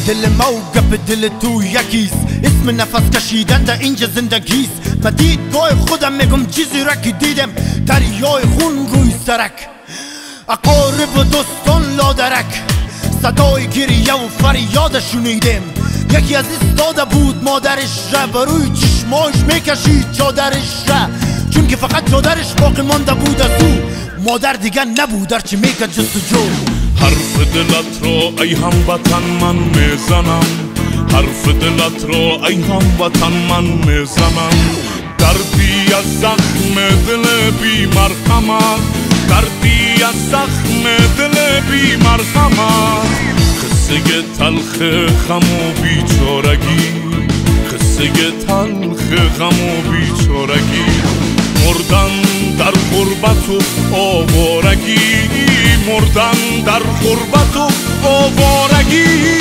دل ما و گپ دل تو یکیست، اسم نفس کشیدن در اینجا زندگیست. و دیدگاه خودم میگم چیزی را که دیدم، دریای خون روی سرک، اقارب و دوستان لادرک، صدای گریه و فریاد شنیدم. یکی از ایستاده بود مادرش را، بروی چشماش میکشید چادرش را، چون که فقط چادرش باقی مانده بود از او، مادر دیگه نبود هرچی میکرد جستجو. حرف دلت را ای هموطن من میزنم، حرف دلت را ای هموطن من میزنم. دردی از زخم دل بی مرحمت، دردی از زخم دل بی مرحمت. قصه تلخ غم و بیچارگی، قصه تلخ غم و بیچارگی. مردن در غربت و آوارگی، مردن در غربت و آوارگی.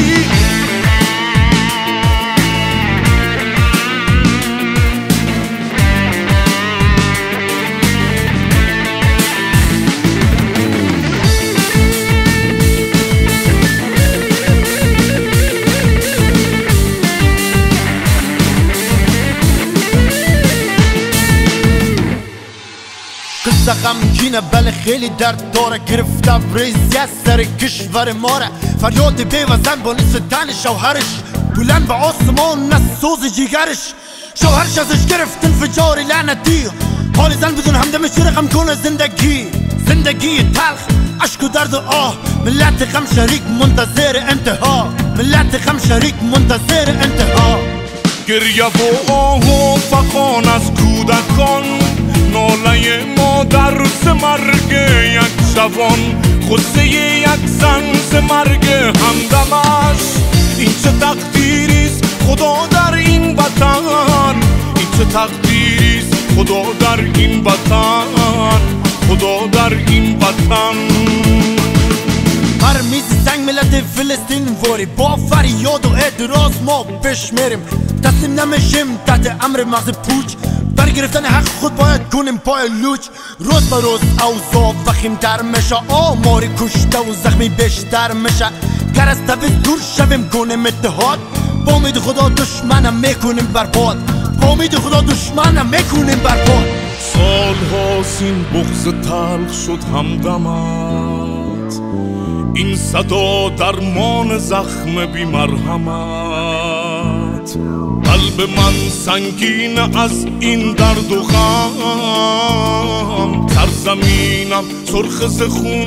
قصه غمگینه بله خیلی درد داره، گرفته ریزی از سر کشور ماره. فریاد بیوزن با نصف تن شوهرش، بلند به آسمان از سوز جیگرش. شوهرش ازش گرفت انفجار لعنتی، حال زن بدون همدمش رقم کنه زندگی. زندگی تلخ، عشق و درد و آه، ملت غم شریک منتظر انتها، ملت غم شریک منتظر انتها. گریه و آه و فغان از کودکان، ناله مادر ز مرگ یک جوان، غصه یک زن ز مرگ همدمش. این چه تقدیریست خدا در این وطن، این چه تقدیریست خدا در این وطن، خدا در این وطن. هر میز سنگ ملت فلسطین واری، با فریاد و اعتراض ما پیش میریم. تسلیم نمیشیم تحت امر مغز پوچ، برگرفتن حق خود باید کنیم پای لوچ. روز به روز اوضاع وخیمتر میشه، آمار کشته و زخمی بیشتر میشه. گر از تبعیض دور شویم کنیم اتحاد، با امید خدا دشمنم میکنیم برباد، با امید خدا دشمنم میکنیم برباد. سالهاست این بغض تلخ شد همدمت، این صدا درمان زخم بی مرحمت. قلب من سنگین از این درد و غم، سرزمینم سرخ ز خون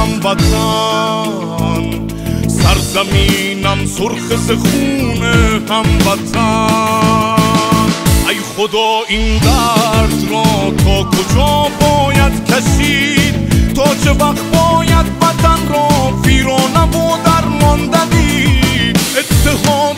هموطن، سرزمینم سرخ ز خون هموطن. ای خدا این درد را تا کجا باید کشید، تا چه وقت باید وطن را ویرانه و درمانده دید. اتحاد